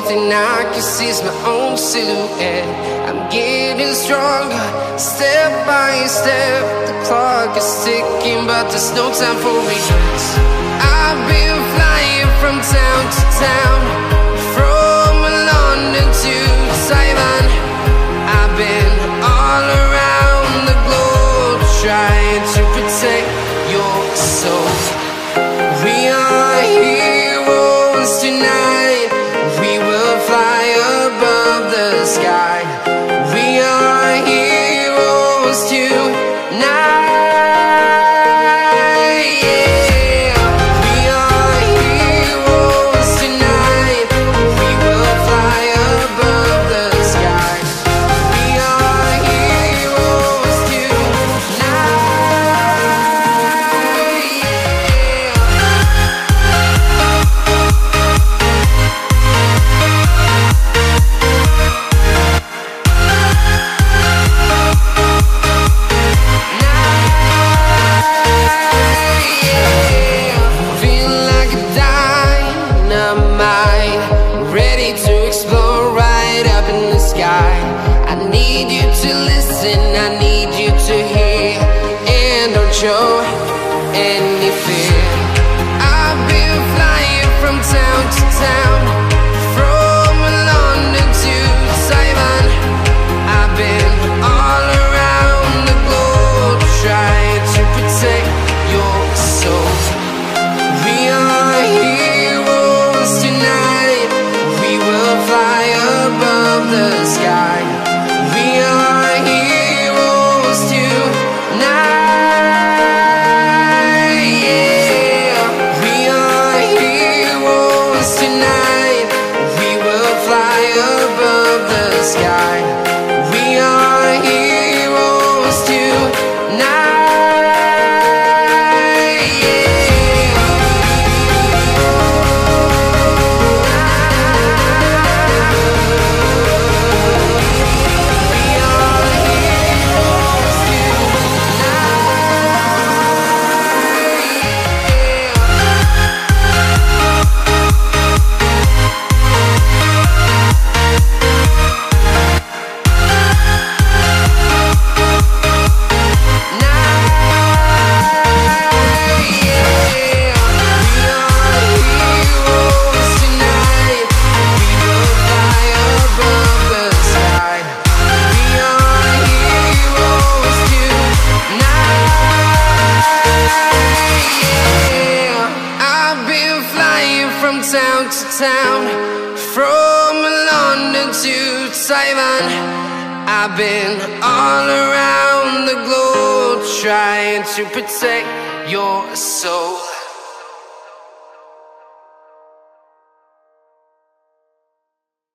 thing I can see is my own silhouette. I'm getting stronger, step by step. The clock is ticking, but there's no time for regrets. I've been flying from town to town, from London to Taiwan. I've been all around the globe, trying to protect your soul. We are heroes tonight. We will fly above the sky. We are heroes tonight. Show any fear. I've been flying from town to town, from London to Taiwan. I've been all around the globe, trying to protect your soul. We are heroes tonight. We will fly above the sky. We are heroes tonight. Town to town, from London to Taiwan. I've been all around the globe, trying to protect your soul.